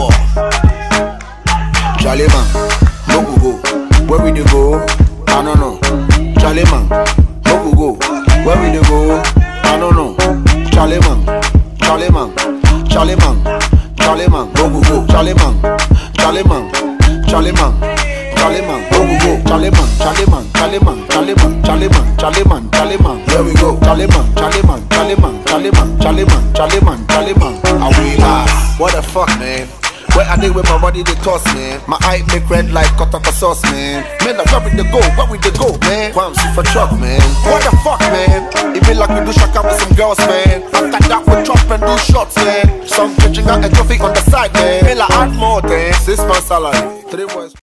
War. Charle man, no go. Where we dey go? I don't know. Charle man, no go. Where we dey go? I don't know. Charle man, Charle man, Charle man, Charle man, no go. Charle man, Charle man, Charle man, Charle man, no go. Charle man, Charle man, Charle man, Charle man, Charle man, Charle man, Charle man. Here we go. Charle man, Charle man, Charle man, Charle man, Charle man, Charle man, Charle man. Are we live? What the fuck, man? Where I did with my body they toss, man. My eye make red like cut sauce, man. Man, where we dey go? Where we dey go, man? Kwamz for truck, man. What the fuck, man? It be like we do shaka with some girls, man. After that we chop and do shots, man. Some pitching out a trophy on the side, man. Feel like add more, man. 6 months salary, 3 boys.